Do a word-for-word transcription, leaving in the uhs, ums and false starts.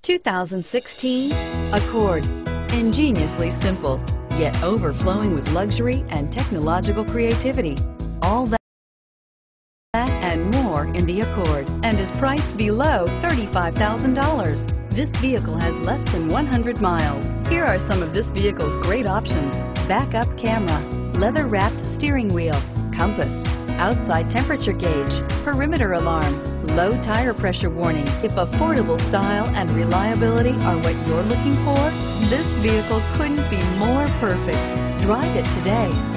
two thousand sixteen Accord. Ingeniously simple, yet overflowing with luxury and technological creativity. All that and more in the Accord, and is priced below thirty-five thousand dollars. This vehicle has less than one hundred miles. Here are some of this vehicle's great options: backup camera, leather-wrapped steering wheel, compass, outside temperature gauge, perimeter alarm, low tire pressure warning. If affordable style and reliability are what you're looking for, this vehicle couldn't be more perfect. Drive it today.